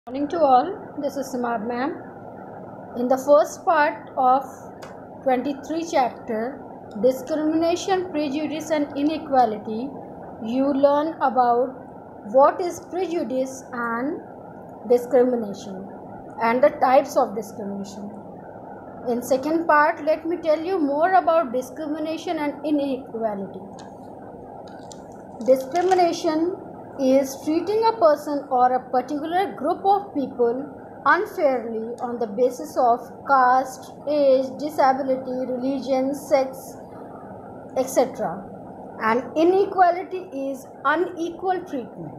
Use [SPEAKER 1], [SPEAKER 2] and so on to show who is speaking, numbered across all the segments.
[SPEAKER 1] Morning to all. This is Simad ma'am. In the first part of 23 chapter, Discrimination, Prejudice and Inequality, you learn about what is prejudice and discrimination and the types of discrimination. In second part, let me tell you more about discrimination and inequality. Discrimination is treating a person or a particular group of people unfairly on the basis of caste, age, disability, religion, sex, etc. And inequality is unequal treatment.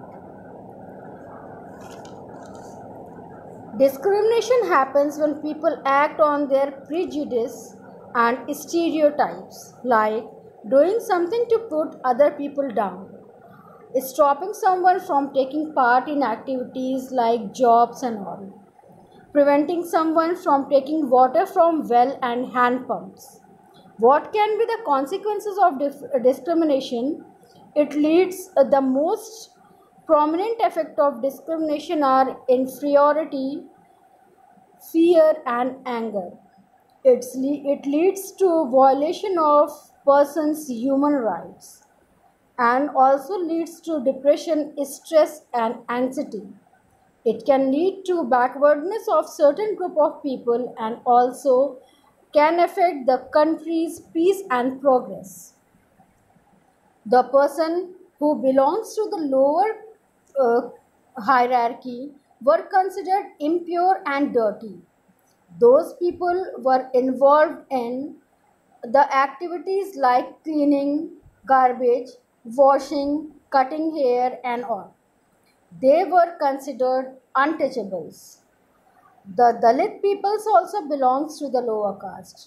[SPEAKER 1] Discrimination happens when people act on their prejudice and stereotypes, like doing something to put other people down, stopping someone from taking part in activities like jobs and all, preventing someone from taking water from well and hand pumps. What can be the consequences of discrimination? It leads the most prominent effect of discrimination are inferiority, fear and anger. It leads to violation of person's human rights and also leads to depression, stress and anxiety. It can lead to backwardness of certain group of people and also can affect the country's peace and progress. The person who belongs to the lower hierarchy were considered impure and dirty. Those people were involved in the activities like cleaning, garbage, washing, cutting hair and all. They were considered untouchables. The Dalit peoples also belongs to the lower caste.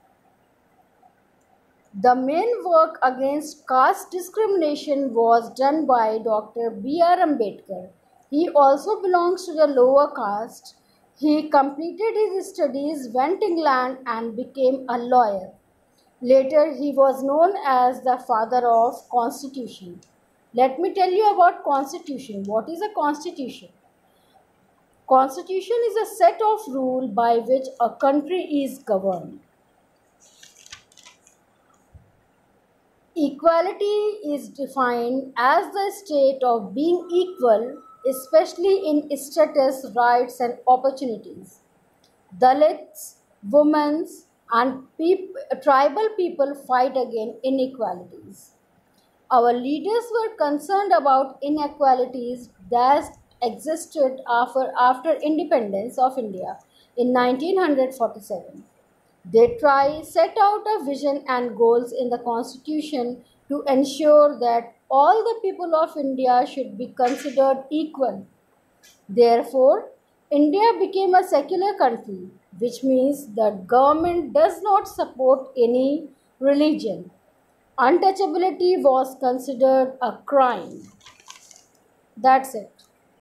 [SPEAKER 1] The main work against caste discrimination was done by Dr. B.R. Ambedkar. He also belongs to the lower caste. He completed his studies, went to England and became a lawyer. Later, he was known as the father of Constitution. Let me tell you about Constitution. What is a Constitution? Constitution is a set of rules by which a country is governed. Equality is defined as the state of being equal, especially in status, rights and opportunities. Dalits, women and tribal people fight against inequalities. Our leaders were concerned about inequalities that existed after independence of India in 1947. They set out a vision and goals in the Constitution to ensure that all the people of India should be considered equal. Therefore, India became a secular country, which means the government does not support any religion. Untouchability was considered a crime. That's it.